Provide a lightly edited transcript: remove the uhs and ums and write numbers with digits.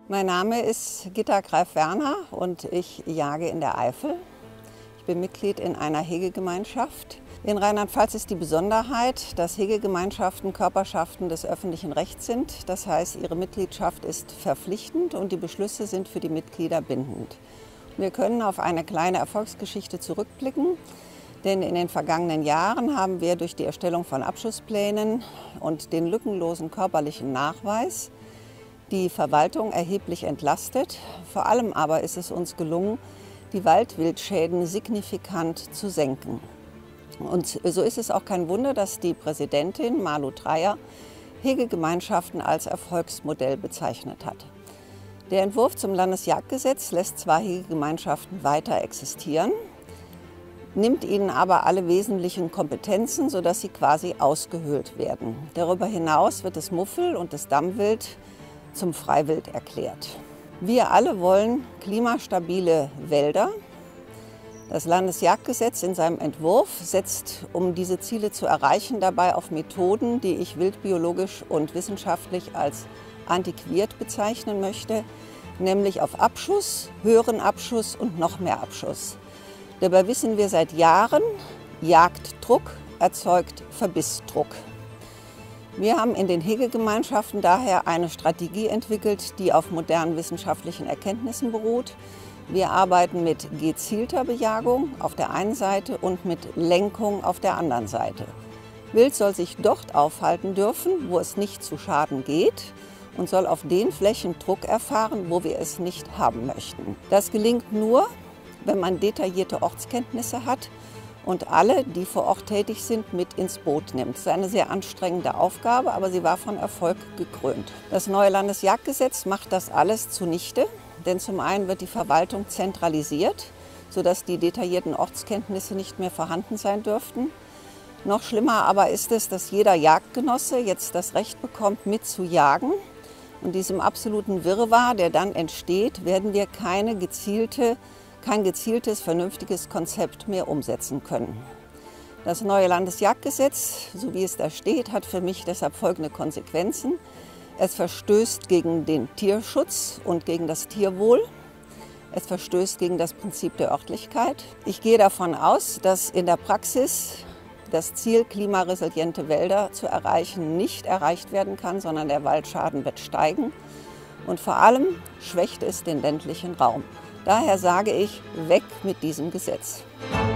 Mein Name ist Gitta Greif-Werner und ich jage in der Eifel. Ich bin Mitglied in einer Hegegemeinschaft. In Rheinland-Pfalz ist die Besonderheit, dass Hegegemeinschaften Körperschaften des öffentlichen Rechts sind. Das heißt, ihre Mitgliedschaft ist verpflichtend und die Beschlüsse sind für die Mitglieder bindend. Wir können auf eine kleine Erfolgsgeschichte zurückblicken, denn in den vergangenen Jahren haben wir durch die Erstellung von Abschussplänen und den lückenlosen körperlichen Nachweis die Verwaltung erheblich entlastet. Vor allem aber ist es uns gelungen, die Waldwildschäden signifikant zu senken. Und so ist es auch kein Wunder, dass die Präsidentin Malu Dreyer Hegegemeinschaften als Erfolgsmodell bezeichnet hat. Der Entwurf zum Landesjagdgesetz lässt zwar Hegegemeinschaften weiter existieren, nimmt ihnen aber alle wesentlichen Kompetenzen, sodass sie quasi ausgehöhlt werden. Darüber hinaus wird das Muffel- und das Dammwild zum Freiwild erklärt. Wir alle wollen klimastabile Wälder. Das Landesjagdgesetz in seinem Entwurf setzt, um diese Ziele zu erreichen, dabei auf Methoden, die ich wildbiologisch und wissenschaftlich als antiquiert bezeichnen möchte, nämlich auf Abschuss, höheren Abschuss und noch mehr Abschuss. Dabei wissen wir seit Jahren, Jagddruck erzeugt Verbissdruck. Wir haben in den Hegegemeinschaften daher eine Strategie entwickelt, die auf modernen wissenschaftlichen Erkenntnissen beruht. Wir arbeiten mit gezielter Bejagung auf der einen Seite und mit Lenkung auf der anderen Seite. Wild soll sich dort aufhalten dürfen, wo es nicht zu Schaden geht, und soll auf den Flächen Druck erfahren, wo wir es nicht haben möchten. Das gelingt nur, wenn man detaillierte Ortskenntnisse hat und alle, die vor Ort tätig sind, mit ins Boot nimmt. Das ist eine sehr anstrengende Aufgabe, aber sie war von Erfolg gekrönt. Das neue Landesjagdgesetz macht das alles zunichte, denn zum einen wird die Verwaltung zentralisiert, sodass die detaillierten Ortskenntnisse nicht mehr vorhanden sein dürften. Noch schlimmer aber ist es, dass jeder Jagdgenosse jetzt das Recht bekommt, mitzujagen. Und diesem absoluten Wirrwarr, der dann entsteht, werden wir kein gezieltes, vernünftiges Konzept mehr umsetzen können. Das neue Landesjagdgesetz, so wie es da steht, hat für mich deshalb folgende Konsequenzen. Es verstößt gegen den Tierschutz und gegen das Tierwohl. Es verstößt gegen das Prinzip der Örtlichkeit. Ich gehe davon aus, dass in der Praxis das Ziel, klimaresiliente Wälder zu erreichen, nicht erreicht werden kann, sondern der Waldschaden wird steigen. Und vor allem schwächt es den ländlichen Raum. Daher sage ich, weg mit diesem Gesetz.